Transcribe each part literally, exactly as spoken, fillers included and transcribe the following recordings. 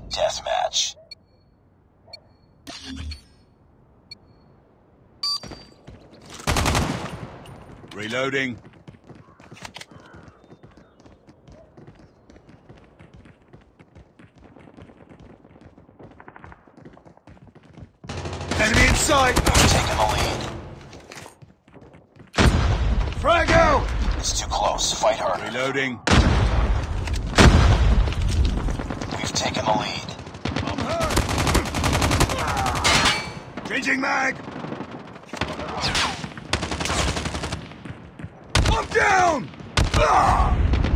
deathmatch. Reloading. Enemy in sight! Taking the lead. Frag out! It's too close. Fight harder. Reloading. We've taken the lead. I'm hurt! Changing mag! I'm down! Ah!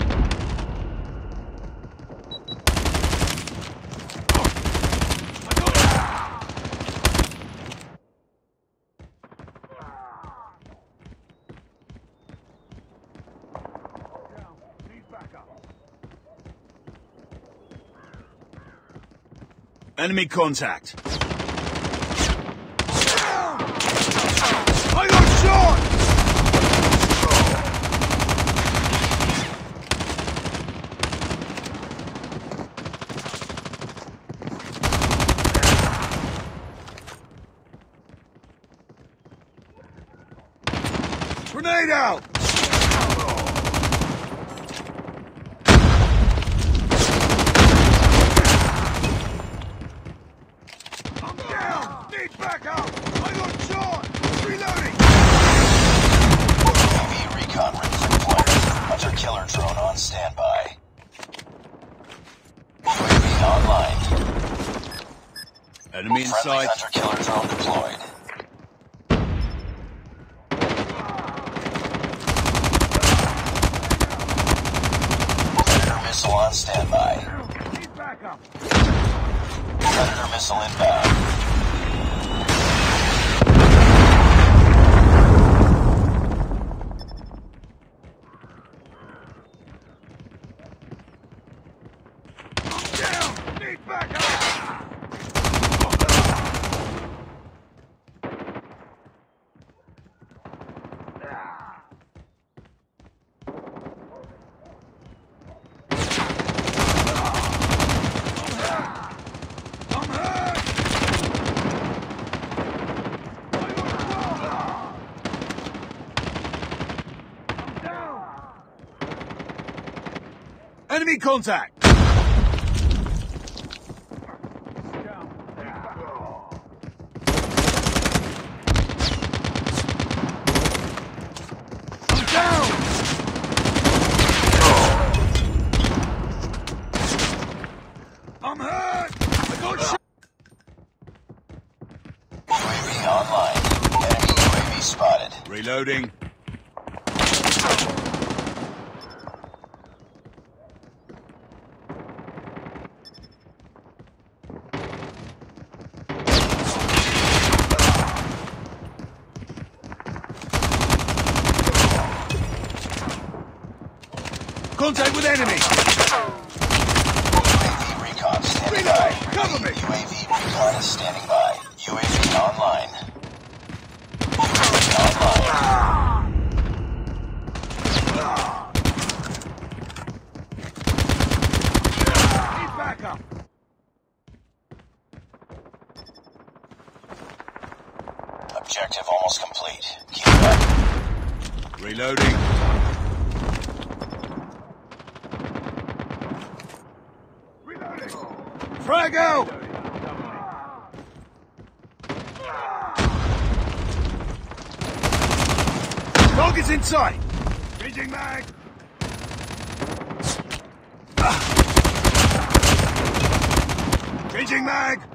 Enemy contact. I got shot! Grenade out! Need backup! I got shot! Reloading! U A V recon ready for deployment. Hunter killer drone on standby. U A V online. Enemy in Friendly sight. hunter killer drone deployed. Predator missile on standby. Need backup! Predator missile inbound. Enemy contact! I'm down! I'm hurt! I got shot! U A V online. Enemy U A V spotted. Reloading. Contact with enemy! U A V recon standing by. Cover me! U A V recon is standing by. U A V online. U A V online. Need backup! Objective almost complete. Keep it up. Reloading. Frag out! Target's in sight! Changing mag! Ah. Changing mag!